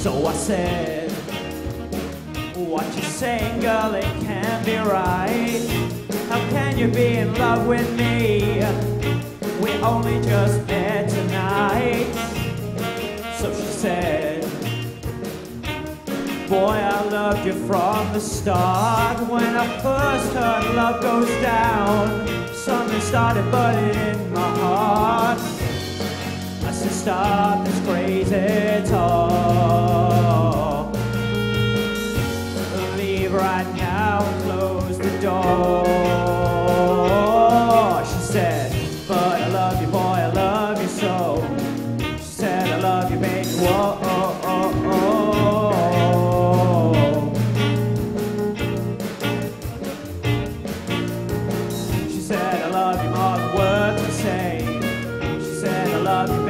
So I said, what you saying, girl, it can't be right. How can you be in love with me? We only just met tonight. So she said, boy, I loved you from the start. When I first heard love goes down, something started burning in my heart. I said, stop this crazy talk. Leave right now and close the door. She said, but I love you, boy, I love you so. She said, I love you, baby, whoa, oh, oh, oh. She said, I love you more than words can say. She said, I love you, baby.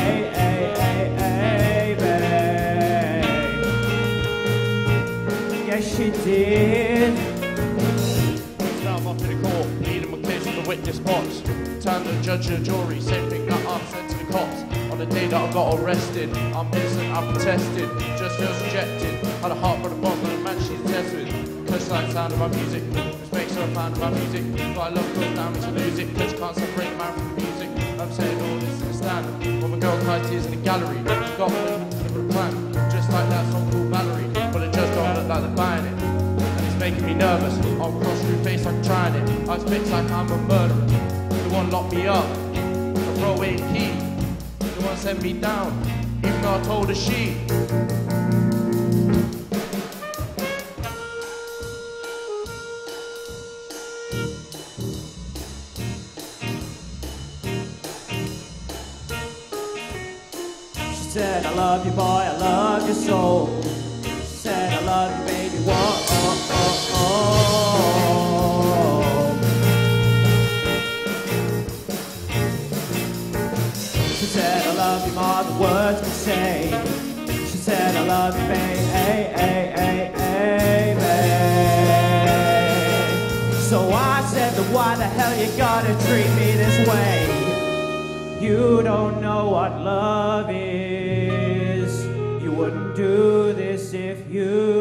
She did. Now I'm up in the court, pleading my case from the witness box. Turn the judge and the jury, same thing that I'm sent to the cops. On the day that I got arrested, I'm innocent, I'm protested, just feels rejected. Had a heart for the bottom of the man she's obsessed with. Cause she likes the sound of my music, which makes her a fan of my music. But I love goes down to lose it, cause she can't separate the man from the music. I'm saying all this is a standard. When my girl cries tears in the gallery, she got me with a plan, just like that song called Valerie. But it just don't look like they're buying it. And it's making me nervous. I'll cross through face like I'm trying it. I spit like I'm a murderer. The one locked me up. The throw away the key. The one sent me down. Even though I told her she. She said, I love you, boy, I love you so. She said, I love you, baby, whoa, oh, oh, oh. She said, I love you more than words can say. She said, I love you, baby, baby. So I said, why the hell you gotta treat me this way? You don't know what love is. You wouldn't do this if you